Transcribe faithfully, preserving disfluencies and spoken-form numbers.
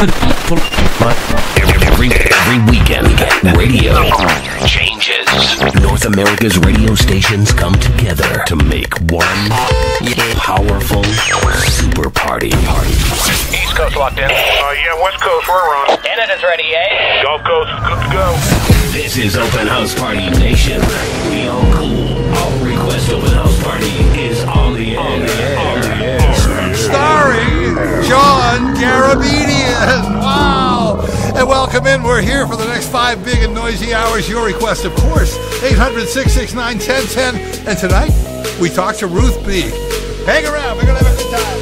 Every, every weekend, radio changes. North America's radio stations come together to make one powerful super party. Party. East Coast locked in. Uh, yeah, West Coast, we're on. Canada's ready, eh? Gulf Coast is good to go. This is Open House Party Nation. We all cool. All request Open House Party is on the air. On the air. On the air. Starring John Garabedian. Wow. And welcome in. We're here for the next five big and noisy hours. Your request, of course. eight hundred, six six nine, one oh one oh. And tonight, we talk to Ruth B. Hang around. We're going to have a good time.